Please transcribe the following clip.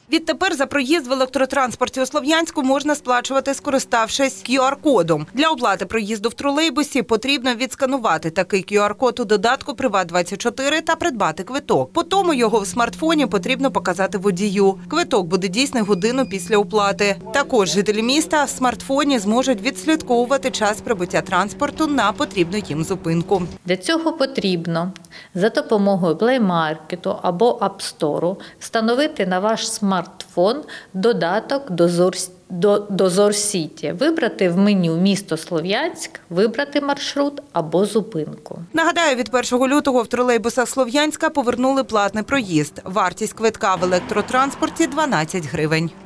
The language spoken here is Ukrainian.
Відтепер за проїзд в електротранспорті у Слов'янську можна сплачувати, скориставшись QR-кодом. Для оплати проїзду в тролейбусі потрібно відсканувати такий QR-код у додатку «Приват24» та придбати квиток. Потім його в смартфоні потрібно показати водію. Квиток буде дійсний годину після оплати. Також жителі міста в смартфоні зможуть відслідковувати час прибуття транспорту на потрібну їм зупинку. Для цього потрібно за допомогою Play Market або App Store встановити на ваш смартфон додаток «Дозор Сіті», вибрати в меню «Місто Слов'янськ», вибрати маршрут або зупинку. Нагадаю, від 1 лютого в тролейбусах Слов'янська повернули платний проїзд. Вартість квитка в електротранспорті – 12 гривень.